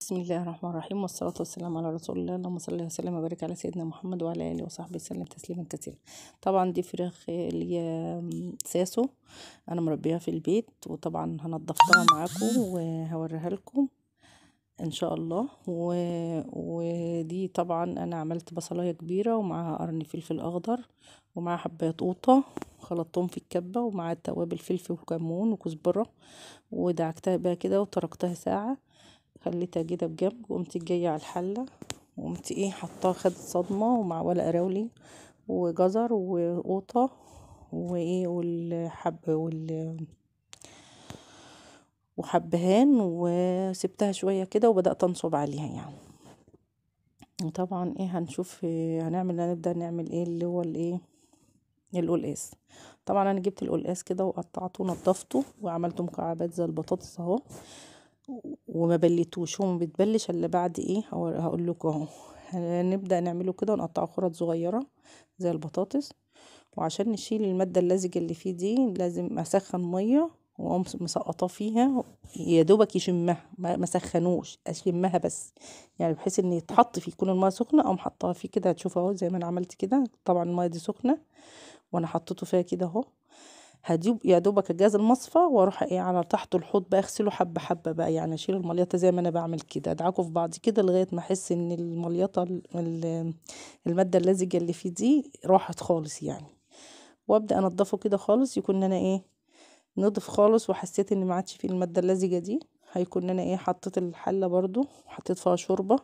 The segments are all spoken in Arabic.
بسم الله الرحمن الرحيم، والصلاة والسلام على رسول الله. اللهم صل وسلم وبارك على سيدنا محمد وعلى آله وصحبه وسلم تسليما كثيرا. طبعا دي فراخ اللي هي ساسو، انا مربيها في البيت، وطبعا هنضفتها معاكم وهوريها لكم ان شاء الله. ودي طبعا انا عملت بصلايه كبيره ومعاها قرن فلفل اخضر ومعاها حبايه قوطه، خلطتهم في الكبه، ومعاها توابل فلفل وكمون وكزبره، ودعكتها بقى كده وتركتها ساعه، خليتها كده بجنب، وقمت جايه على الحله وقمت حطاها، خدت صدمه، ومع ورق راولي وجزر وقوطه وحبهان، وسبتها شويه كده وبدات انصب عليها يعني. وطبعا هنشوف هنبدا نعمل اللي هو القلقاس. طبعا انا جبت القلقاس كده وقطعته ونضفته وعملته مكعبات زي البطاطس اهو، وما بليتوش، هو ما بيتبلش الا بعد هقول لكم اهو. هنبدا نعمله كده ونقطعه خرط صغيره زي البطاطس. وعشان نشيل الماده اللزجه اللي فيه دي لازم اسخن ميه واقوم مسقطاه فيها، يا دوبك يشمها، ما سخنوش، اشمها بس، يعني بحيث ان يتحط فيه، يكون الميه سخنه اقوم حطها فيه كده. هتشوفوا اهو زي ما انا عملت كده. طبعا الميه دي سخنه وانا حطيته فيها كده اهو. هجيب يا دوبك الجاز المصفى واروح على تحت الحوض بقى اغسله حبه حبه بقى، يعني اشيل المليطه زي ما انا بعمل كده، ادعكه في بعض كده لغايه ما احس ان المليطه الماده اللزجه اللي فيه دي راحت خالص يعني. وابدا انضفه كده خالص، يكون انا نضف خالص، وحسيت ان ما عادش فيه الماده اللزجه دي، هيكون انا حطيت الحله برضو، حطيت فيها شوربه،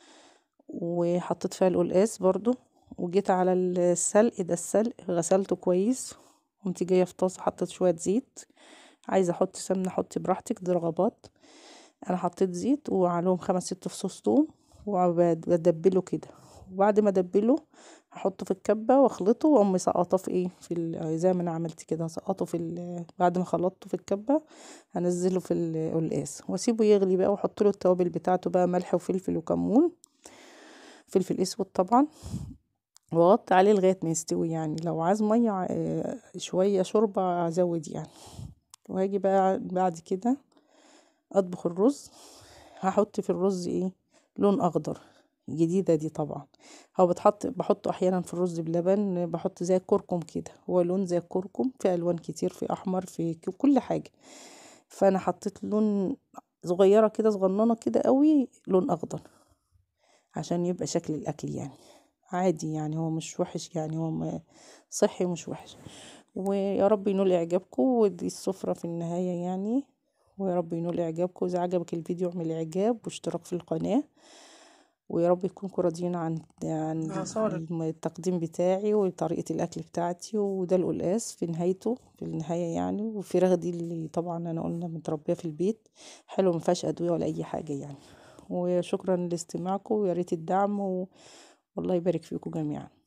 وحطيت فيها القلقاس برضو، وجيت على السلق غسلته كويس، قمت جايه في طاسه حطيت شويه زيت، عايزه احط سمنه حطي براحتك، دي رغبات. انا حطيت زيت وعليهم 5 6 فصوص ثوم، وبدبله كده. وبعد ما ادبله هحطه في الكبه واخلطه، واقوم مسقطه زي ما انا عملت كده، هسقطه بعد ما خلطته في الكبه هنزله في القلقاس واسيبه يغلي بقى، واحط له التوابل بتاعته بقى، ملح وفلفل وكمون، فلفل اسود طبعا، واغطي عليه لغايه ما يستوي. يعني لو عايز ميه شويه شوربه ازود يعني. وهاجي بقى بعد كده اطبخ الرز. هحط في الرز لون اخضر، جديده دي طبعا. هو بحطه احيانا في الرز بلبن، بحط زي الكركم كده، هو لون زي الكركم، في الوان كتير، في احمر، في كل حاجه. فانا حطيت لون صغيره كده، صغننه كده قوي، لون اخضر، عشان يبقى شكل الاكل يعني عادي، يعني هو مش وحش، يعني هو صحي ومش وحش. ويا رب ينول اعجابكم، ودي السفرة في النهاية يعني. ويا رب ينول اعجابكم، اذا عجبك الفيديو اعمل اعجاب واشتراك في القناة، ويا رب يكونوا راضيين عن التقديم بتاعي وطريقة الاكل بتاعتي. وده القلقاس في نهايته، في النهاية يعني. والفراخ دي اللي طبعا انا قلنا متربية في البيت، حلو، مفيهاش ادوية ولا اي حاجة يعني. وشكرا لاستماعكم، ويا ريت الدعم، والله يبارك فيكم جميعا.